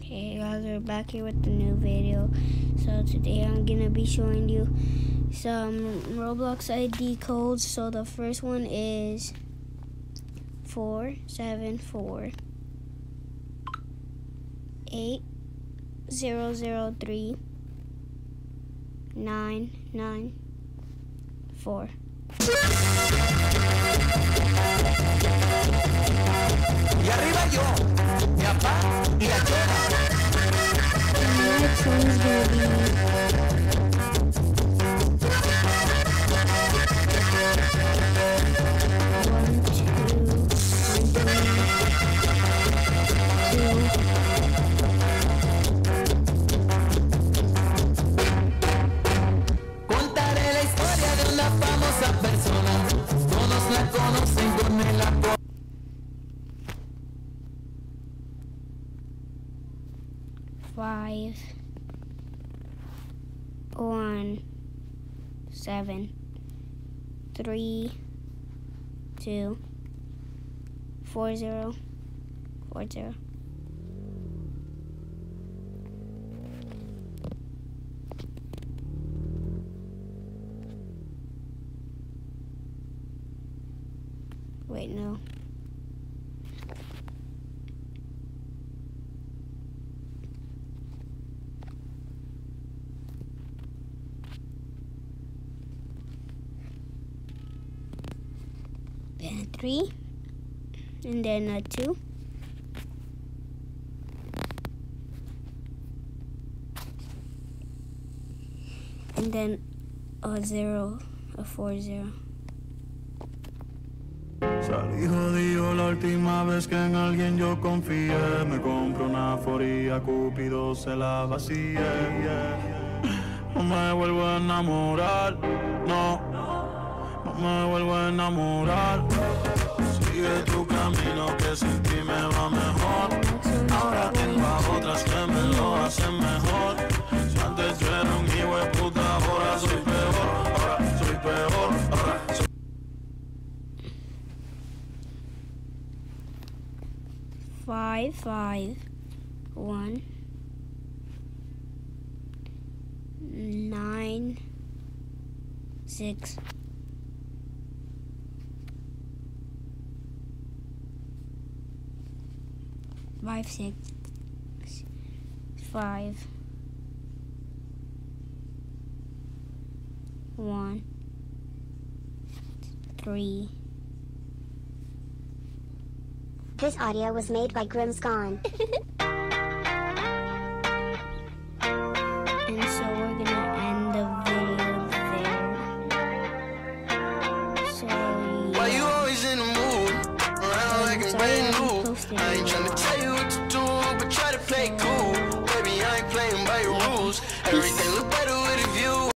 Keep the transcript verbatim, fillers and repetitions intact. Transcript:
Hey guys, we're back here with the new video. So today I'm gonna be showing you some Roblox I D codes. So the first one is four seven four eight zero zero three nine nine four. Y arriba yo, mi papá y la chela. The next one's gonna be one, two, Contaré la historia de una famosa persona. Todos la conocen con el apodo. five, one, seven, three, two, four, zero, four, zero. Wait, no. Then a three, and then a two, and then a zero, a four, zero. Salí jodido la última vez que en alguien yo confié. Me compré una foría, Cupido se la vacié. Yeah. No me vuelvo a enamorar, no. No me vuelvo a enamorar. Sigue tu camino que sin ti me va mejor. Ahora tengo a otras que me lo hacen mejor. Si antes yo era un hijo de puta, ahora soy peor. Ahora soy peor, ahora soy Five, five, one, nine, six, five, six, five, one, three. This audio was made by Grimscon. And so we're gonna end the video there. So yeah. Why you always in the mood? Around like it's brand new. I ain't tryna tell you what to do, but try to play cool. Baby, I ain't playing by your rules. Everything look better